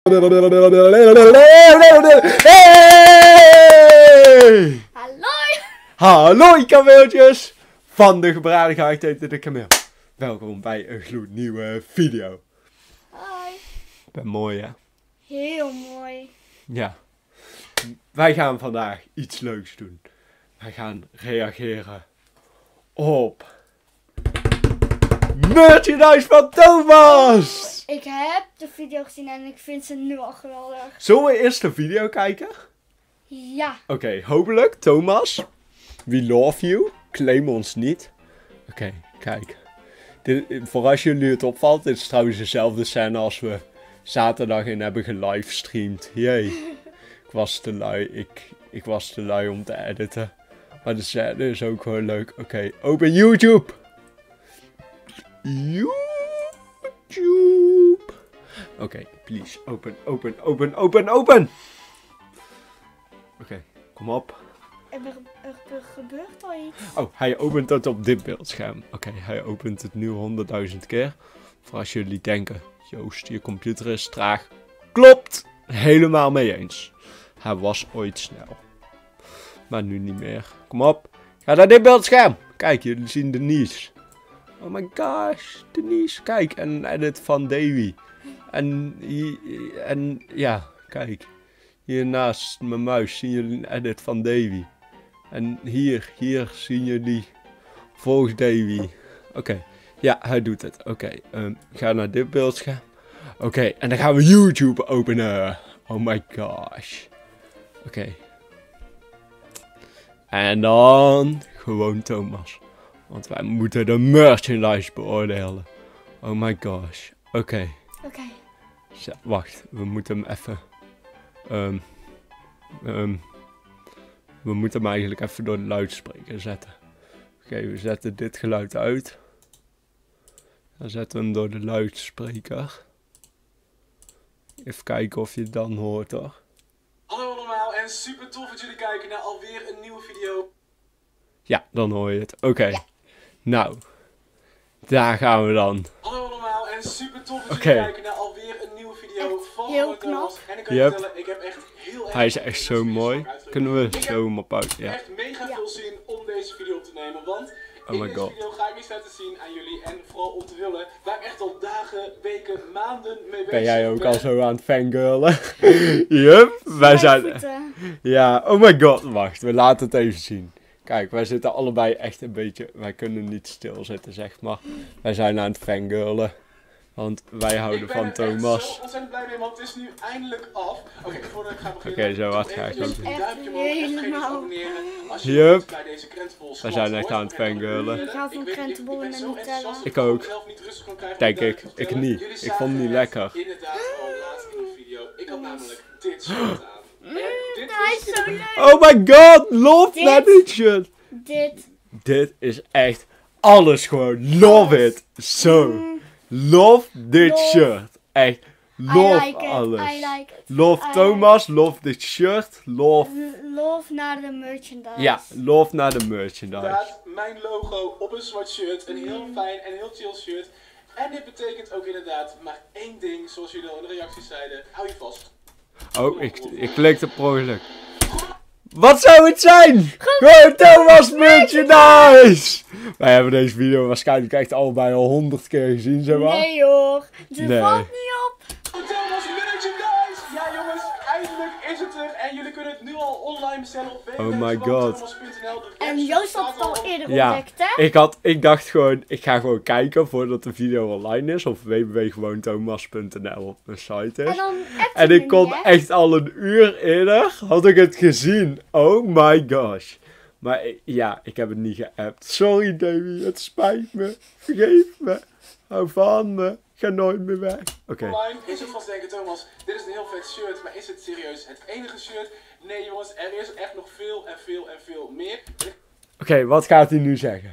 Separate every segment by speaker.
Speaker 1: Hey!
Speaker 2: Hallo!
Speaker 1: Hallo kameeltjes van de gebraden gehaktheid de kameel. Welkom bij een gloednieuwe video.
Speaker 2: Hoi.
Speaker 1: Ik ben mooi hè?
Speaker 2: Heel mooi.
Speaker 1: Ja. Wij gaan vandaag iets leuks doen. Wij gaan reageren op merchandise van Thomas!
Speaker 2: Ik heb de video gezien en ik vind ze nu al geweldig.
Speaker 1: Zullen we eerst de video kijken?
Speaker 2: Ja.
Speaker 1: Oké, hopelijk Thomas. We love you. Claim ons niet. Oké, kijk. Voor als jullie het opvalt, dit is trouwens dezelfde scène als we zaterdag in hebben gelivestreamd. Jee. Ik was te lui. Ik was te lui om te editen. Maar de scène is ook gewoon leuk. Oké, open YouTube. YouTube. Oké, please. Open. Oké, kom op.
Speaker 2: Er gebeurt al iets.
Speaker 1: Oh, hij opent het op dit beeldscherm. Oké, hij opent het nu 100.000 keer. Voor als jullie denken, Joost, je computer is traag. Klopt! Helemaal mee eens. Hij was ooit snel. Maar nu niet meer. Kom op. Ga naar dit beeldscherm. Kijk, jullie zien Denise. Oh my gosh, Denise. Kijk, en een edit van Davy. En ja, kijk. Hier naast mijn muis zien jullie een edit van Davy. En hier zien jullie volgens Davy. Oké, ja, hij doet het. Oké, ga naar dit beeldscherm. Oké, en dan gaan we YouTube openen. Oh my gosh. Oké. En dan gewoon Thomas. Want wij moeten de merchandise beoordelen. Oh my gosh. Oké. Wacht, we moeten hem even... we moeten hem eigenlijk even door de luidspreker zetten. Oké, we zetten dit geluid uit. Dan zetten we hem door de luidspreker. Even kijken of je het dan hoort hoor.
Speaker 3: Hallo allemaal en super tof dat jullie kijken naar alweer een nieuwe video.
Speaker 1: Ja, dan hoor je het. Oké. Ja. Nou, daar gaan we dan.
Speaker 3: Hallo allemaal en super tof dat jullie kijken naar alweer een nieuwe video van
Speaker 2: heel knap.
Speaker 3: En ik kan je vertellen, ik heb echt heel erg...
Speaker 1: Hij is echt zo mooi. Kunnen we zo hem op uit? Ja.
Speaker 3: Echt mega veel zin om deze video op te nemen, want in deze video ga ik iets laten zien aan jullie en vooral om te willen waar ik echt al dagen, weken, maanden mee bezig ben.
Speaker 1: Ben jij ook al zo aan het fangirlen? Yup, wij zijn... Ja, oh my god, wacht, we laten het even zien. Kijk, wij zitten allebei echt een beetje... Wij kunnen niet stilzitten, zeg maar. Wij zijn aan het fangirlen. Want wij houden van Thomas.
Speaker 3: Ik ben er echt zo ontzettend blij mee, want het is nu eindelijk af. Oké, voordat ik ga beginnen...
Speaker 1: Oké, zo hard ga ik ook doen.
Speaker 3: Een duimpje omhoog, echt vergeet te abonneren. Als je
Speaker 1: Yup.
Speaker 3: bij deze krentenbol
Speaker 1: We zijn echt aan het fangirlen.
Speaker 2: Ik hou van krentenbollen en Nutella.
Speaker 1: Ik ook. Denk ik. Ik niet. Ik vond het niet lekker.
Speaker 3: Inderdaad, al laatst in de video. Ik had namelijk dit shirt aan.
Speaker 2: Hij is zo leuk.
Speaker 1: Oh my god, love naar dit shirt. Dit is echt alles gewoon. Love it. Zo. Love dit shirt. Echt. Love alles.
Speaker 2: I like it.
Speaker 1: Love Thomas, love dit shirt.
Speaker 2: Love naar de merchandise.
Speaker 1: Ja, love naar de merchandise.
Speaker 3: Inderdaad, mijn logo op een zwart shirt. Een heel fijn en heel chill shirt. En dit betekent ook inderdaad maar één ding, zoals jullie al in de reacties zeiden. Hou je vast.
Speaker 1: Oh, ik klikte per ongeluk. Wat zou het zijn? Gewoon Thomas merchandise! Wij hebben deze video waarschijnlijk echt allebei al 100 keer gezien, zeg maar.
Speaker 2: Nee hoor, het valt niet op.
Speaker 3: Thomas merchandise! Ja jongens, eindelijk is het er. En jullie kunnen het nu al online bestellen op www.thomas.nl.
Speaker 2: En Joost had het al eerder
Speaker 1: Ja,
Speaker 2: ontdekt, hè?
Speaker 1: ik dacht gewoon, ik ga gewoon kijken voordat de video online is. Of www.gewoonthomas.nl op mijn site is. En ik kon echt al een uur eerder, had ik het gezien. Oh my gosh. Maar ja, ik heb het niet geappt. Sorry Davy, het spijt me. Vergeef me. Hou van me. Ga nooit meer weg. Oké.
Speaker 3: Online is het vast denken, Thomas, dit is een heel vet shirt, maar is het serieus het enige shirt? Nee jongens, er is echt nog veel en veel en veel meer.
Speaker 1: Oké, wat gaat hij nu zeggen?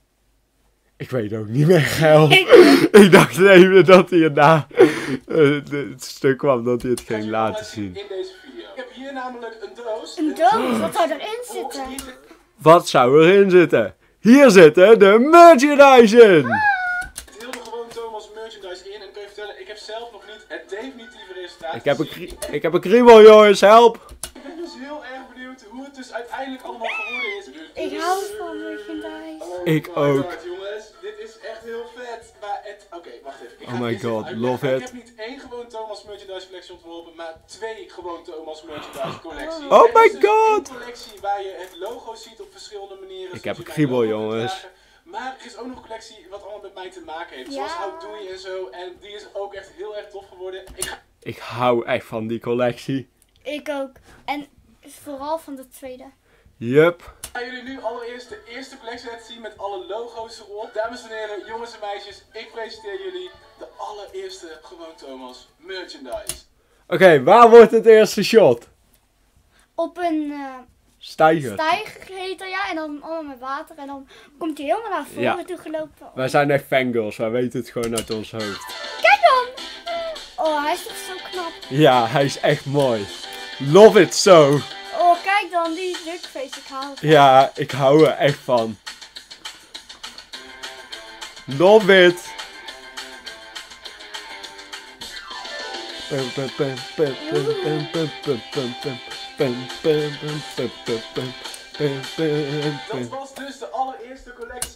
Speaker 1: Ik weet ook niet meer, Geil. Ik dacht even dat hij na het stuk kwam dat hij het ging laten zien.
Speaker 3: In deze video. Ik heb hier namelijk een doos.
Speaker 2: Een doos? Wat zou erin zitten?
Speaker 1: Wat zou erin zitten? Hier zitten de merchandise in!
Speaker 3: Heel de gewoon Thomas merchandise in. En ik kan je vertellen, ik heb zelf nog niet het definitieve resultaat staat.
Speaker 1: Ik heb een kriebel, jongens, help!
Speaker 3: Ik ben dus heel erg benieuwd hoe het dus uiteindelijk allemaal geworden is.
Speaker 2: Ik hou van merchandise.
Speaker 1: Ik
Speaker 3: my
Speaker 1: ook.
Speaker 3: God, jongens, dit is echt heel vet. Maar het... Oké, wacht even. Ik ga
Speaker 1: Oh my
Speaker 3: het eerst
Speaker 1: God,
Speaker 3: even
Speaker 1: love
Speaker 3: uitleggen.
Speaker 1: it.
Speaker 3: Ik heb niet één gewoon Thomas merchandise collectie ontworpen, maar 2 gewoon Thomas merchandise collecties.
Speaker 1: Oh
Speaker 3: Er
Speaker 1: my
Speaker 3: is dus
Speaker 1: God.
Speaker 3: één collectie waar je het logo ziet op verschillende manieren.
Speaker 1: Ik heb
Speaker 3: zodat
Speaker 1: een
Speaker 3: je
Speaker 1: kriebel,
Speaker 3: mijn logo kunt
Speaker 1: jongens.
Speaker 3: dragen. Maar er is ook nog een collectie wat allemaal met mij te maken heeft.
Speaker 2: Ja.
Speaker 3: Zoals How Doe Je en zo. En die is ook echt heel erg tof geworden.
Speaker 1: Ik hou echt van die collectie.
Speaker 2: Ik ook. En vooral van de tweede.
Speaker 1: Yup.
Speaker 3: Ik ga jullie nu allereerst de eerste collectie laten zien met alle logo's erop. Dames en heren, jongens en meisjes, ik presenteer jullie de allereerste Gewoon Thomas merchandise.
Speaker 1: Oké, waar wordt het eerste shot?
Speaker 2: Op een
Speaker 1: Stijger.
Speaker 2: stijger heet dat, ja. En dan allemaal met water. En dan komt hij helemaal naar voren
Speaker 1: Ja.
Speaker 2: toe gelopen.
Speaker 1: Wij zijn echt fangirls, wij weten het gewoon uit ons hoofd.
Speaker 2: Kijk dan! Oh, hij is toch zo knap.
Speaker 1: Ja, hij is echt mooi. Love it so.
Speaker 2: Oh, kijk dan, die duckface. Ik hou ervan.
Speaker 1: Ja, ik hou er echt van. Love it.
Speaker 3: Dat was dus de allereerste collectie.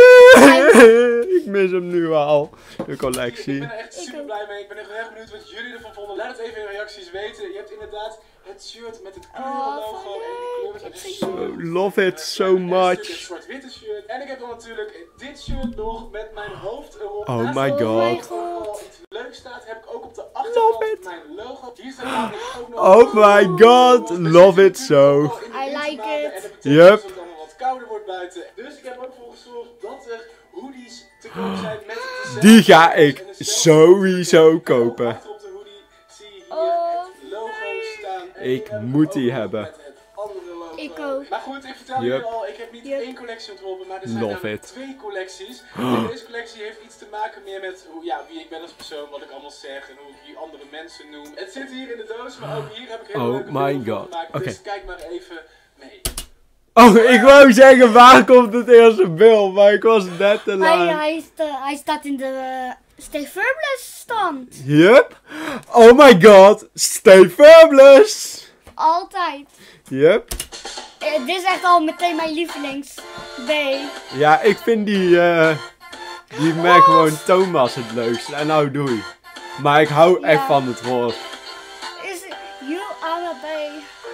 Speaker 1: Ik mis hem nu al, de
Speaker 3: Ik
Speaker 1: collectie.
Speaker 3: ben er echt super blij mee. Ik ben echt heel erg benieuwd wat jullie ervan vonden. Laat het even in de reacties weten. Je hebt inderdaad het shirt met het kleurenlogo en die kleuren. Het is
Speaker 1: So, love it so
Speaker 3: Een
Speaker 1: much.
Speaker 3: zwart-witte shirt. En ik heb dan natuurlijk dit shirt nog met mijn hoofd erop.
Speaker 1: Oh
Speaker 3: Naast
Speaker 1: my
Speaker 3: het
Speaker 1: god.
Speaker 3: logo al iets leuks staat, heb ik ook op de achterkant
Speaker 1: it.
Speaker 3: mijn logo. Hier staat namelijk ook nog...
Speaker 1: Oh my god, love it so.
Speaker 2: I like it.
Speaker 1: Yep.
Speaker 3: Dat het allemaal wat kouder wordt buiten. Dus ik heb ook voor gezorgd dat er hoodies te koop zijn met dezelfde
Speaker 1: Die ga
Speaker 3: kleur
Speaker 1: ik
Speaker 3: en dezelfde
Speaker 1: sowieso
Speaker 3: kleur.
Speaker 1: kopen.
Speaker 3: Achter op de hoodie zie je hier
Speaker 2: Oh.
Speaker 3: het logo staan. En
Speaker 1: Ik
Speaker 3: die heb
Speaker 1: moet die
Speaker 3: ook nog
Speaker 1: hebben.
Speaker 3: met het andere logo.
Speaker 2: Ik ook.
Speaker 3: Maar goed, ik vertel
Speaker 1: Yep.
Speaker 3: jullie al, ik heb niet
Speaker 2: Yep.
Speaker 3: één collectie ontworpen, maar er zijn
Speaker 1: Love
Speaker 3: namelijk
Speaker 1: it.
Speaker 3: 2 collecties. En deze collectie heeft iets te maken meer met hoe, ja, wie ik ben als persoon, wat ik allemaal zeg en hoe ik die andere mensen noem. Het zit hier in de doos, maar ook hier heb ik hele
Speaker 1: Oh
Speaker 3: leuke
Speaker 1: my
Speaker 3: beelden van
Speaker 1: god.
Speaker 3: gemaakt.
Speaker 1: Oké.
Speaker 3: Dus kijk maar even mee.
Speaker 1: Oh, ik wou zeggen, waar komt het eerste beeld? Maar ik was net te laat.
Speaker 2: Hij staat in de Stay Firmless stand.
Speaker 1: Yup. Oh my god, stay fabulous.
Speaker 2: Altijd.
Speaker 1: Yup.
Speaker 2: Dit is echt al meteen mijn lievelings B.
Speaker 1: Ja, ik vind die merk gewoon Thomas het leukst. En nou doei. Maar ik hou echt
Speaker 2: Ja.
Speaker 1: van het woord.
Speaker 2: Is You are a B.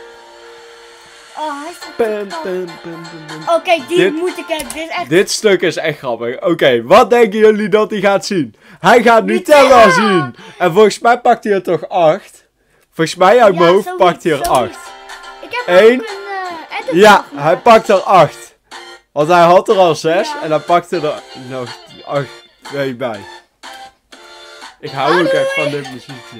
Speaker 2: Oh, hij is toch
Speaker 1: Pum,
Speaker 2: knap.
Speaker 1: pum, pum, pum, pum.
Speaker 2: Oké, die
Speaker 1: Dit-
Speaker 2: moet ik hebben. Dit is echt...
Speaker 1: Dit stuk is echt grappig. Oké, wat denken jullie dat hij gaat zien? Hij gaat Nutella
Speaker 2: Nutella!
Speaker 1: zien. En volgens mij pakt hij er toch 8. Volgens mij uit
Speaker 2: Ja,
Speaker 1: mijn hoofd
Speaker 2: zoiets,
Speaker 1: pakt hij er
Speaker 2: zoiets.
Speaker 1: 8.
Speaker 2: Ik heb
Speaker 1: Eén.
Speaker 2: ook een edit
Speaker 1: Ja,
Speaker 2: gemaakt.
Speaker 1: hij pakt er 8. Want hij had er al 6
Speaker 2: Ja.
Speaker 1: en hij pakte er nog 8 bij. Ik hou ook echt van dit muziekje.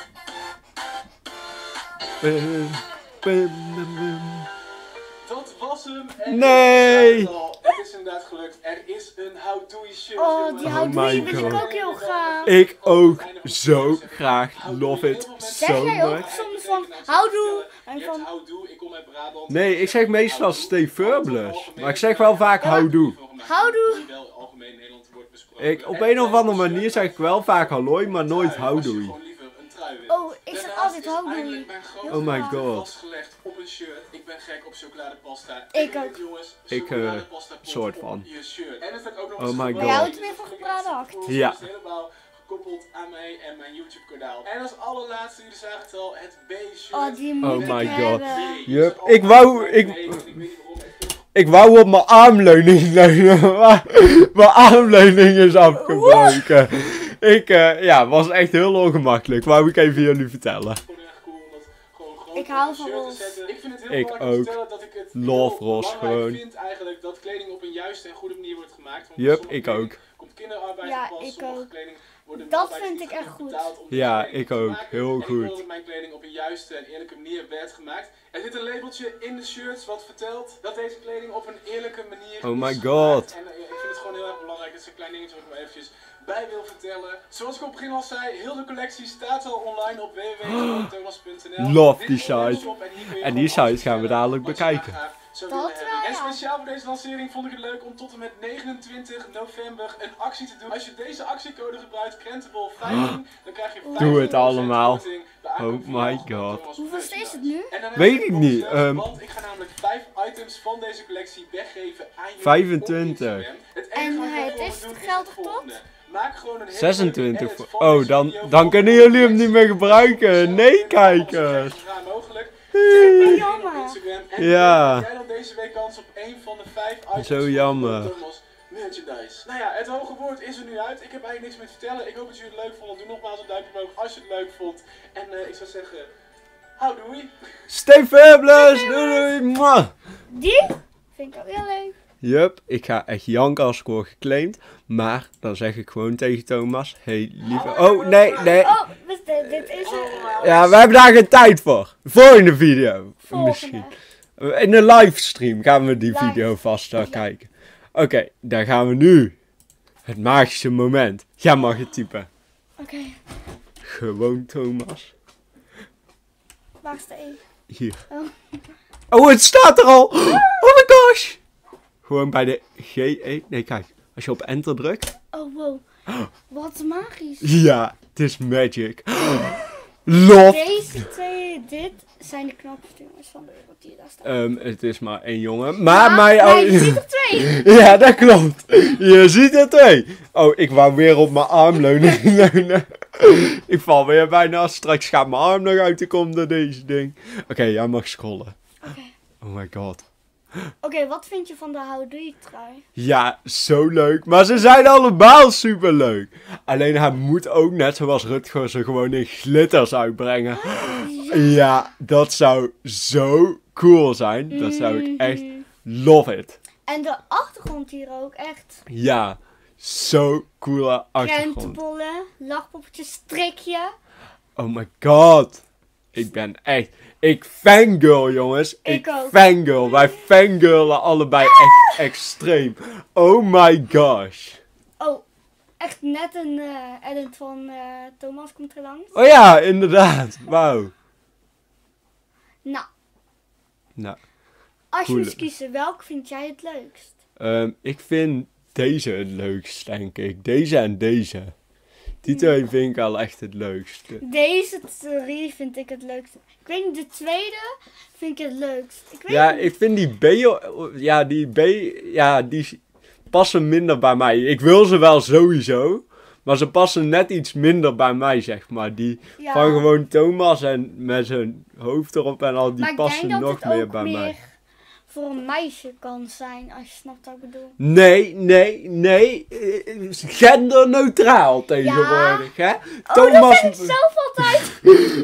Speaker 1: Pum, pum, pum, pum.
Speaker 3: Dat was hem. En
Speaker 1: Nee.
Speaker 3: ik zei het al, het is inderdaad gelukt. Er is een How Do You shirt.
Speaker 2: Oh,
Speaker 3: jongens.
Speaker 2: die
Speaker 1: Oh
Speaker 2: How Do
Speaker 1: my
Speaker 2: You wil ik
Speaker 1: God.
Speaker 2: ook heel graag.
Speaker 1: Ik ook zo graag. Love it
Speaker 2: Zeg
Speaker 1: so
Speaker 2: jij ook
Speaker 1: much.
Speaker 2: soms van How Do en
Speaker 3: Je hebt
Speaker 2: van...
Speaker 3: How Do, ik kom uit Brabant.
Speaker 1: Nee, ik zeg meestal stay fabulous. Maar ik zeg wel vaak how do.
Speaker 2: How do.
Speaker 3: Die wel algemeen in Nederland wordt besproken.
Speaker 1: Ik, op een of andere manier zeg ik wel vaak hallooi, maar nooit how do.
Speaker 3: Gewoon liever een trui wil.
Speaker 2: Oh, ik zeg
Speaker 3: Daarnaast
Speaker 2: altijd
Speaker 3: is
Speaker 2: How Do.
Speaker 3: eindelijk mijn grote
Speaker 1: Oh my
Speaker 3: vraag
Speaker 1: god.
Speaker 3: vastgelegd op een shirt. Ik ben gek op chocoladepasta.
Speaker 2: Ik
Speaker 3: En
Speaker 2: ook.
Speaker 3: jongens,
Speaker 1: Ik,
Speaker 3: chocoladepasta pot
Speaker 1: soort
Speaker 3: op
Speaker 1: van.
Speaker 3: je shirt. En er staat ook nog
Speaker 1: Oh
Speaker 3: eens
Speaker 1: my
Speaker 3: gewoon-
Speaker 1: god. Jij
Speaker 2: houdt weer van gebraden hakt.
Speaker 1: Ja.
Speaker 3: Het is helemaal gekoppeld aan mij en mijn YouTube kanaal. En als allerlaatste, jullie zagen het al, het B-shirt.
Speaker 2: Oh, die moet
Speaker 1: Oh my
Speaker 2: ik
Speaker 1: god.
Speaker 2: hebben.
Speaker 1: Yup, ik wou- ik-
Speaker 3: weet niet waarom.
Speaker 1: Ik wou op mijn armleuning leunen, maar mijn armleuning is afgebroken. Ik, was echt heel ongemakkelijk. Wou ik even jullie vertellen.
Speaker 3: Gewoon erg cool om dat gewoon groot
Speaker 2: Ik hou
Speaker 3: op een
Speaker 2: van
Speaker 3: shirt te
Speaker 2: roze.
Speaker 3: zetten. Ik vind het heel
Speaker 1: Ik
Speaker 3: belangrijk om
Speaker 1: ook.
Speaker 3: te vertellen dat ik het
Speaker 1: Love
Speaker 3: heel
Speaker 1: roze
Speaker 3: belangrijk
Speaker 1: gewoon.
Speaker 3: vind eigenlijk dat kleding op een juiste en goede manier wordt gemaakt. Want
Speaker 1: Yup,
Speaker 3: sommige
Speaker 1: ik
Speaker 3: kleding
Speaker 1: ook.
Speaker 3: Komt kinderarbeid
Speaker 2: Ja,
Speaker 3: te pas,
Speaker 2: ik
Speaker 3: sommige
Speaker 2: ook.
Speaker 3: kleding worden
Speaker 2: Dat
Speaker 3: wel
Speaker 2: vind ik
Speaker 3: bij
Speaker 2: echt goed.
Speaker 3: betaald om die
Speaker 1: Ja,
Speaker 3: kleding
Speaker 1: ik
Speaker 3: te
Speaker 1: ook.
Speaker 3: maken.
Speaker 1: Heel
Speaker 3: En ik wil
Speaker 1: goed.
Speaker 3: dat mijn kleding op een juiste en eerlijke manier werd gemaakt. Er zit een labeltje in de shirts wat vertelt dat deze kleding op een eerlijke manier
Speaker 1: Oh my
Speaker 3: is
Speaker 1: god.
Speaker 3: gemaakt. En ik vind het gewoon heel erg belangrijk. Dat is een klein dingetje wat ik maar eventjes bij wil vertellen. Zoals ik op het begin al zei, heel de collectie staat al online op www.thomas.nl.
Speaker 1: Love
Speaker 3: Dit
Speaker 1: die
Speaker 3: is onze
Speaker 1: site.
Speaker 3: webshop en hier kun je
Speaker 1: En die
Speaker 3: gewoon alles
Speaker 1: site gaan we
Speaker 3: bestellen
Speaker 1: dadelijk
Speaker 3: wat je maar
Speaker 1: bekijken.
Speaker 3: graag zou
Speaker 2: Dat
Speaker 3: willen hebben. En
Speaker 2: ja.
Speaker 3: speciaal voor deze lancering vond ik het leuk om tot en met 29 november een actie te doen. Als je deze actiecode gebruikt, Krentenbol15, dan krijg je 15%
Speaker 1: Doe het allemaal.
Speaker 3: korting bij aankoop
Speaker 1: Oh
Speaker 3: van
Speaker 1: my
Speaker 3: alle
Speaker 1: god.
Speaker 3: Thomas
Speaker 2: Hoeveelste is het
Speaker 3: merchandise.
Speaker 2: nu?
Speaker 3: En dan heb
Speaker 1: Weet
Speaker 3: ik
Speaker 1: ik
Speaker 3: nog
Speaker 1: niet,
Speaker 3: een want ik ga namelijk 5 items van deze collectie weggeven aan jullie
Speaker 1: 25.
Speaker 3: op Instagram. Het
Speaker 2: En
Speaker 3: enige wat jij
Speaker 2: het
Speaker 3: voor
Speaker 2: is
Speaker 3: moet doen
Speaker 2: geldig
Speaker 3: het volgende.
Speaker 2: tot?
Speaker 3: Maak gewoon een hele
Speaker 1: 26.
Speaker 3: leuke edit van
Speaker 1: Oh,
Speaker 3: deze
Speaker 1: dan
Speaker 3: video
Speaker 1: kunnen
Speaker 3: van
Speaker 1: jullie hem
Speaker 3: de
Speaker 1: niet meer gebruiken. Nee, kijkers.
Speaker 3: Zo raar mogelijk.
Speaker 2: Jammer.
Speaker 3: En
Speaker 1: Ja.
Speaker 3: jij dan deze week kans op één van de 5 items
Speaker 1: Zo
Speaker 3: van
Speaker 1: jammer.
Speaker 3: Thomas merchandise. Nou ja, het hoge woord is er nu uit. Ik heb eigenlijk niks meer te vertellen. Ik hoop dat jullie het leuk vonden. Doe nogmaals een duimpje omhoog als je het leuk vond. En ik zou zeggen, houdoei.
Speaker 1: Stay fabulous. Doei doei. Mwah.
Speaker 2: Die vind ik ook heel leuk.
Speaker 1: Yup, ik ga echt janken als ik word geclaimd. Maar dan zeg ik gewoon tegen Thomas. Hey lieve. Oh nee, nee.
Speaker 2: Oh, dit is er.
Speaker 1: Ja, we hebben daar geen tijd voor. Volgende video.
Speaker 2: Volgende.
Speaker 1: Misschien. In de livestream gaan we die
Speaker 2: Live.
Speaker 1: video vast wel kijken. Oké, dan gaan we nu. Het magische moment. Jij mag het typen.
Speaker 2: Oké,
Speaker 1: Gewoon Thomas.
Speaker 2: waar is de E?
Speaker 1: Hier.
Speaker 2: Oh.
Speaker 1: Oh, het staat er al. Oh my gosh. Gewoon bij de GE. Nee, kijk. Als je op enter drukt.
Speaker 2: Oh, wow. Wat magisch.
Speaker 1: Ja, het is magic. Love.
Speaker 2: Deze twee, dit zijn de knapste jongens van de wereld die daar staan.
Speaker 1: Het is maar één jongen. Maar
Speaker 2: Ja,
Speaker 1: mij
Speaker 2: maar je ziet er twee.
Speaker 1: Ja, dat klopt. Je ziet er twee. Oh, ik wou weer op mijn arm leunen. Ik val weer bijna. Straks gaat mijn arm nog uit de kom door deze ding. Oké, jij mag scrollen.
Speaker 2: Oké.
Speaker 1: Oh my god.
Speaker 2: Oké, wat vind je van de houdoe trui?
Speaker 1: Ja, zo leuk. Maar ze zijn allemaal super leuk. Alleen hij moet ook, net zoals Rutger, ze gewoon in glitters uitbrengen. Ja, dat zou zo cool zijn. Dat zou ik echt love it.
Speaker 2: En de achtergrond hier ook, echt.
Speaker 1: Ja, zo coole achtergrond.
Speaker 2: Krentenbollen, lachpoppetjes, strikje.
Speaker 1: Oh my god. Ik ben echt... Ik fangirl, jongens.
Speaker 2: Ik ook.
Speaker 1: Fangirl. Wij fangirlen allebei echt extreem. Oh my gosh.
Speaker 2: Oh, echt net een edit van Thomas komt er langs.
Speaker 1: Oh ja, inderdaad. Wauw.
Speaker 2: Nou,
Speaker 1: Nou,
Speaker 2: als je
Speaker 1: Coole.
Speaker 2: moest kiezen, welke vind jij het leukst?
Speaker 1: ik vind deze het leukst, denk ik. Deze en deze. Die twee vind ik al echt het leukste.
Speaker 2: Deze drie vind ik het leukste. Ik weet niet, de tweede vind ik het leukst. Ik weet
Speaker 1: Ja,
Speaker 2: niet.
Speaker 1: ik vind die B... Ja, die B... Ja, die passen minder bij mij. Ik wil ze wel sowieso. Maar ze passen net iets minder bij mij, zeg maar. Die
Speaker 2: Ja.
Speaker 1: van gewoon Thomas en met zijn hoofd erop en al, die
Speaker 2: Maar ik
Speaker 1: passen
Speaker 2: denk dat
Speaker 1: nog
Speaker 2: het
Speaker 1: meer
Speaker 2: ook
Speaker 1: bij
Speaker 2: meer
Speaker 1: mij.
Speaker 2: voor een meisje kan zijn, als je snapt wat ik bedoel.
Speaker 1: Nee. Genderneutraal tegenwoordig, hè?
Speaker 2: Oh, dat vind ik zelf altijd.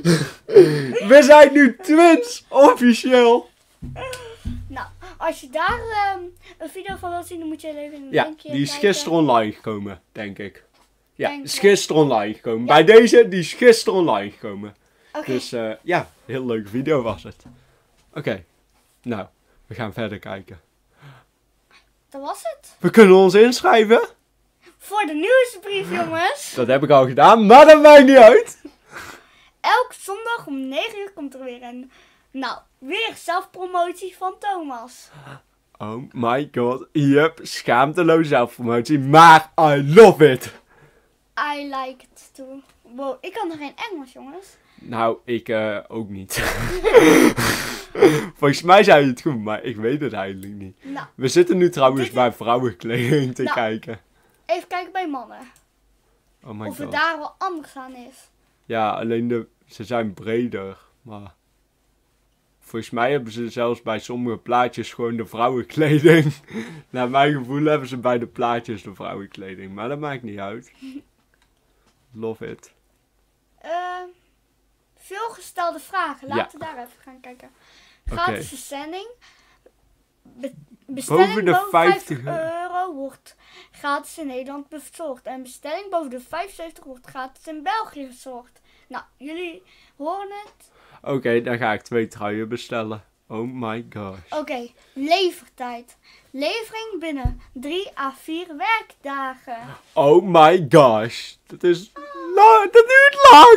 Speaker 1: We zijn nu twins, officieel.
Speaker 2: Nou, als je daar een video van wilt zien, dan moet je even in een
Speaker 1: Ja,
Speaker 2: linkje
Speaker 1: die is
Speaker 2: kijken.
Speaker 1: gisteren online gekomen, denk ik. Ja,
Speaker 2: Denk
Speaker 1: is
Speaker 2: ik.
Speaker 1: gisteren online gekomen.
Speaker 2: Ja.
Speaker 1: Bij deze, die is gisteren online gekomen.
Speaker 2: Oké,
Speaker 1: Dus ja, heel leuke video was het. Oké, nou, we gaan verder kijken.
Speaker 2: dat was het.
Speaker 1: We kunnen ons inschrijven.
Speaker 2: Voor de nieuwsbrief, jongens.
Speaker 1: Dat heb ik al gedaan, maar dat maakt niet uit.
Speaker 2: Elke zondag om 9 uur komt er weer een... Nou, weer zelfpromotie van Thomas.
Speaker 1: Oh my god, yep, schaamteloos zelfpromotie, maar I love it.
Speaker 2: I like it too. Wow, ik kan nog geen Engels, jongens.
Speaker 1: Nou, ik ook niet. Volgens mij zei je het goed, maar ik weet het eigenlijk niet.
Speaker 2: Nou,
Speaker 1: We zitten nu trouwens
Speaker 2: Dit-
Speaker 1: bij vrouwenkleding te
Speaker 2: Nou.
Speaker 1: kijken.
Speaker 2: even kijken bij mannen.
Speaker 1: Oh my
Speaker 2: Of het
Speaker 1: god.
Speaker 2: daar wel anders aan is.
Speaker 1: Ja, alleen ze zijn breder, maar... Volgens mij hebben ze zelfs bij sommige plaatjes gewoon de vrouwenkleding. Naar mijn gevoel hebben ze bij de plaatjes de vrouwenkleding, maar dat maakt niet uit. Love it.
Speaker 2: Veel gestelde vragen. Laten we daar even gaan kijken. Gratis verzending. Bestelling
Speaker 1: Boven de 50
Speaker 2: euro wordt gratis in Nederland bezorgd. En bestelling boven de 75 wordt gratis in België bezorgd. Nou, jullie horen het.
Speaker 1: Oké, dan ga ik 2 truien bestellen. Oh my gosh.
Speaker 2: Oké, levertijd. Levering binnen 3 à 4 werkdagen.
Speaker 1: Oh my gosh. Dat is lang. Dat duurt lang.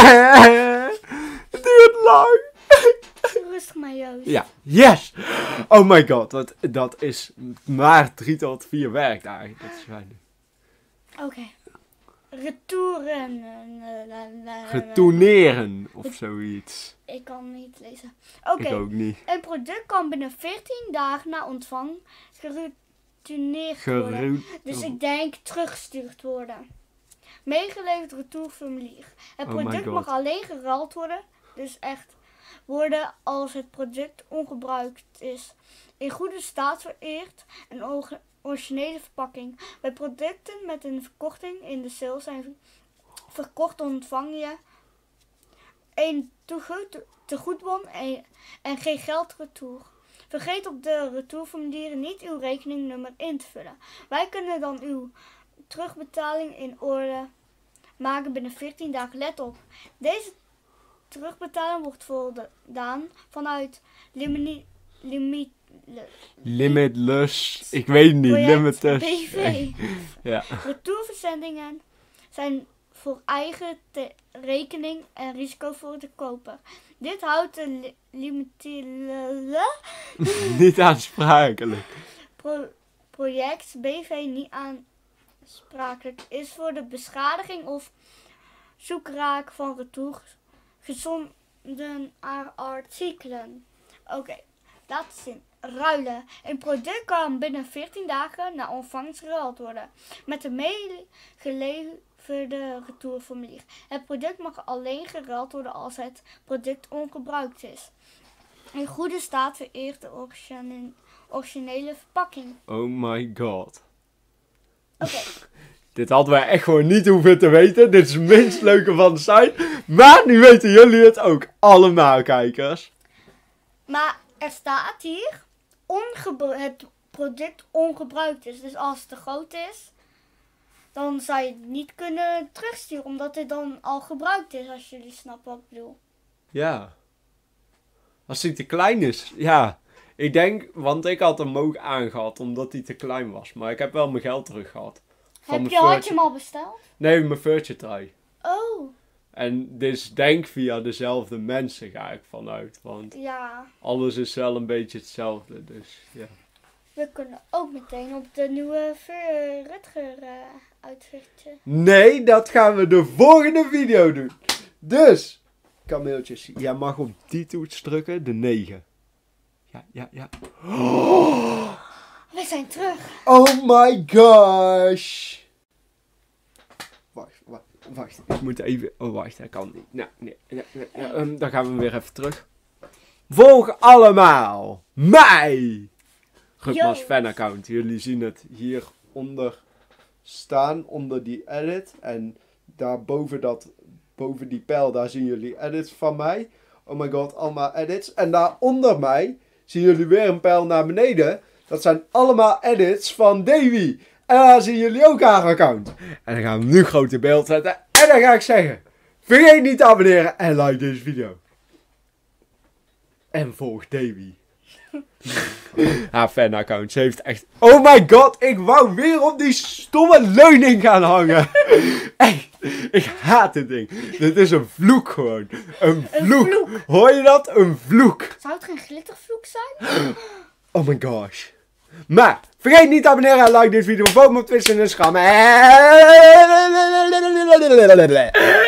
Speaker 1: Het duurt lang.
Speaker 2: Rustig maar, Joost.
Speaker 1: Ja, yes. Oh my god, dat is maar 3 tot 4 werkdagen. Dat is weinig.
Speaker 2: Oké. Retouren.
Speaker 1: Retourneren of zoiets.
Speaker 2: Ik kan niet lezen. Oké.
Speaker 1: Ik ook niet.
Speaker 2: Een product kan binnen 14 dagen na ontvang geretourneerd worden. Dus ik denk teruggestuurd worden. Meegeleverd retourformulier. Het
Speaker 1: Oh my
Speaker 2: product
Speaker 1: God.
Speaker 2: mag alleen geruild worden. Dus echt worden als het product ongebruikt is. In goede staat vereerd. Een originele verpakking. Bij producten met een verkorting in de sale zijn verkocht ontvang je een tegoedbon en geen geld retour. Vergeet op de retourformulieren niet uw rekeningnummer in te vullen. Wij kunnen dan uw terugbetaling in orde maken binnen 14 dagen. Let op, deze terugbetaling wordt voldaan vanuit
Speaker 1: Limitless. Ik weet het niet. Limitless.
Speaker 2: BV.
Speaker 1: Ja.
Speaker 2: Retourverzendingen zijn voor eigen rekening en risico voor de koper. Dit houdt de
Speaker 1: Niet aansprakelijk.
Speaker 2: project BV niet aansprakelijk is voor de beschadiging of zoekraak van retour gezonden artikelen. Oké, laten zien. Ruilen. Een product kan binnen 14 dagen na ontvangst geruild worden met een meegeleverde retourformulier. Het product mag alleen geruild worden als het product ongebruikt is. In goede staat vereert de originele verpakking.
Speaker 1: Oh my god.
Speaker 2: Oké.
Speaker 1: Dit hadden wij echt gewoon niet hoeven te weten. Dit is het minst leuke van de site. Maar nu weten jullie het ook allemaal, kijkers.
Speaker 2: Maar er staat hier het product ongebruikt is. Dus als het te groot is, dan zou je het niet kunnen terugsturen. Omdat het dan al gebruikt is, als jullie snappen wat ik bedoel.
Speaker 1: Ja. Als hij te klein is. Ja. Ik denk, want ik had hem ook aangehad omdat hij te klein was. Maar ik heb wel mijn geld terug gehad.
Speaker 2: Had je hem al besteld?
Speaker 1: Nee, mijn Virtue Try.
Speaker 2: Oh.
Speaker 1: En dus denk via dezelfde mensen ga ik vanuit. Want
Speaker 2: Ja.
Speaker 1: alles is wel een beetje hetzelfde. Dus ja.
Speaker 2: We kunnen ook meteen op de nieuwe Rutger uitrichten.
Speaker 1: Nee, dat gaan we de volgende video doen. Dus, kameeltjes, jij mag op die toets drukken, de 9. Ja.
Speaker 2: We zijn terug.
Speaker 1: Oh my gosh. Wacht. Ik moet even... Oh, wacht, dat kan niet. Nee. Dan gaan we weer even terug. Volg allemaal mij. Rukmas fanaccount. Jullie zien het hieronder staan, onder die edit. En daar boven die pijl, daar zien jullie edits van mij. Oh my god, allemaal edits. En daar onder mij zien jullie weer een pijl naar beneden. Dat zijn allemaal edits van Davy. En daar zien jullie ook haar account. En dan gaan we nu groot in beeld zetten. En dan ga ik zeggen, vergeet niet te abonneren en like deze video. En volg Davy. Haar fanaccount. Ze heeft echt... Oh my god, ik wou weer op die stomme leuning gaan hangen. Echt, ik haat dit ding. Dit is een vloek gewoon. Een vloek. Hoor je dat? Een vloek.
Speaker 2: Zou het geen glittervloek zijn?
Speaker 1: Oh my gosh. Maar, vergeet niet te abonneren en like deze video. Volg me op Twitch en Instagram.